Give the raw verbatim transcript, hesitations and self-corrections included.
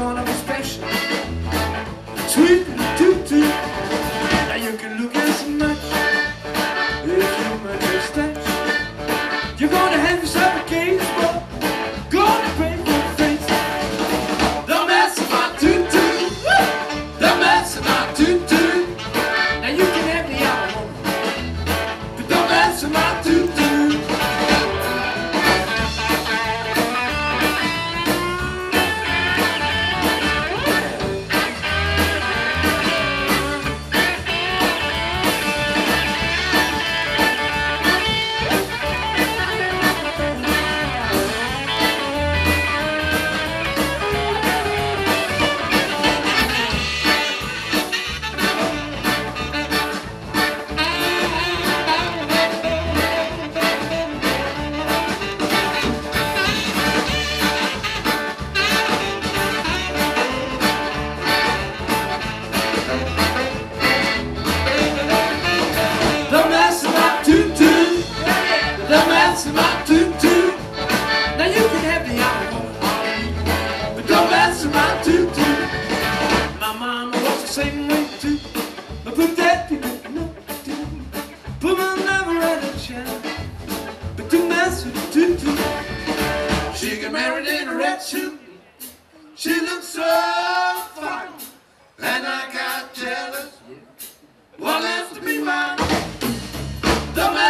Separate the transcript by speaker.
Speaker 1: gonna be special. Sweet tutu. Now you can look as much if you might just touch. You're gonna have yourself a case, but gonna break your face. Don't mess with my tutu. Don't mess with my tutu. Now you can have the other one, but don't mess with my tutu. That's my tutu. Now you can have the other one, but don't mess with my tutu. My mama was the same way too. But put that in the no, put my lover at a child, but don't mess with the tutu. She got married in a red suit. She looked so fine, and I got jealous. What left to be mine? Don't